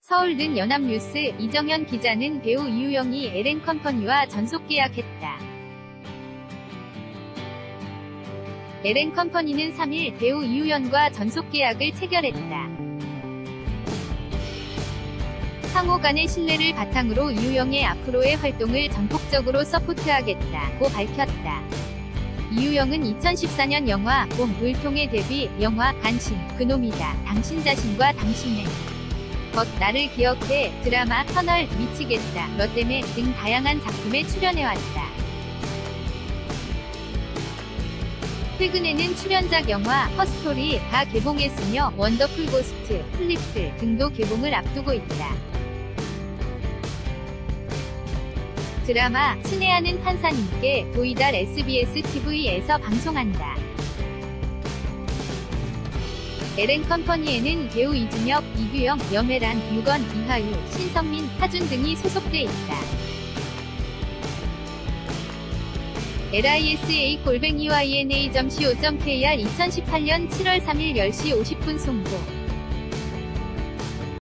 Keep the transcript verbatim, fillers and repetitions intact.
서울는 연합뉴스 이정현 기자는 배우 이유영이 엘엔컴퍼니와 전속계약했다. 엘엔컴퍼니는 삼 일 배우 이유연과 전속계약을 체결했다. 상호 간의 신뢰를 바탕으로 이유영의 앞으로의 활동을 전폭적으로 서포트하겠다고 밝혔다. 이유영은 이천십사 년 영화 봄을 통해 데뷔, 영화 간신, 그놈이다, 당신 자신과 당신의 것, 나를 기억해, 드라마 터널, 미치겠다, 너 때문에 등 다양한 작품에 출연해왔다. 최근에는 출연작 영화 허스토리가 개봉했으며 원더풀 고스트, 플립들 등도 개봉을 앞두고 있다. 드라마 친애하는 판사님께 도이달 에스비에스 티비에서 방송한다. 엘엔컴퍼니에는 배우 이준혁, 이규영, 염혜란, 유건, 이하유, 신성민, 하준 등이 소속돼 있다. 엘아이에스에이 골뱅이 와이엔에이 닷 씨오 닷케이알 이천십팔 년 칠월 삼일 열 시 오십 분 송고